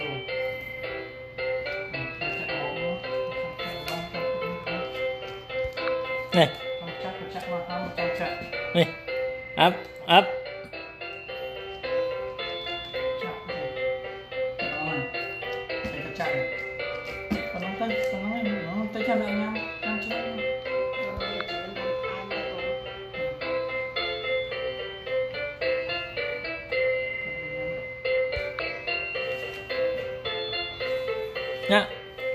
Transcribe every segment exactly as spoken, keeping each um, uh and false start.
này này ấp ấp nha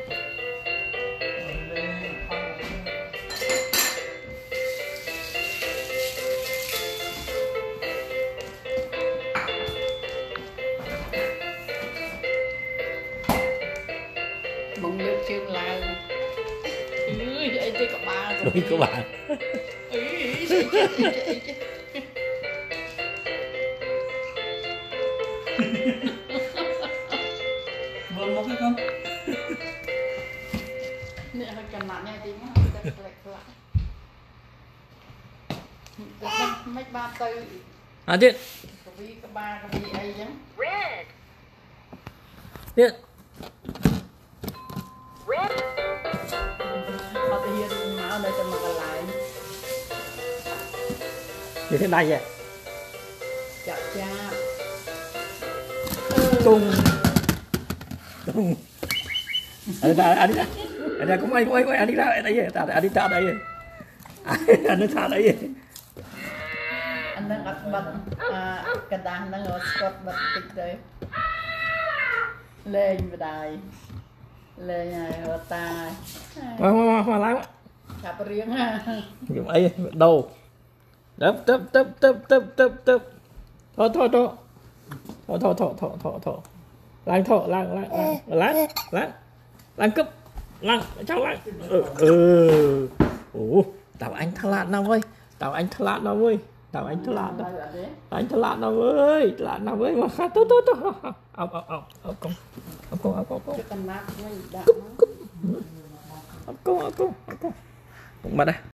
bụng nước chương lao ui vậy thì có ba đôi của bạn vâng một cái không nè hơi cầm mặt này tí nhá mấy ba tư à điện có vi có ba có vi ấy chứ điện họ thì hiện máu đây cho mặc lại như thế này vậy chặt cha cung cung anh ra anh ra anh ra cũng ai cũng ai cũng anh ra đây vậy ta anh đi ra đây anh đi ra đây anh đang đặt bật cái đàn đang ở spot bật tích đây lên vào đài lên này ở ta hoa hoa hoa lái quá chạp riêng ha dùng ấy đầu đập đập đập đập đập đập đập thôi thôi thôi thôi thôi thôi thôi thôi thôi lang thôi lang lang lang lang lang cúp lang cháu lang ừ ừ ủa tao anh thà lạt nào ơi tao anh thà lạt nào ơi tao anh thà lạt nào anh thà lạt nào ơi lạt nào ơi mà khá tốt tốt tốt ông ông ông ông con ông con ông con cái con nát mới đạn ông con ông con ông con mà đây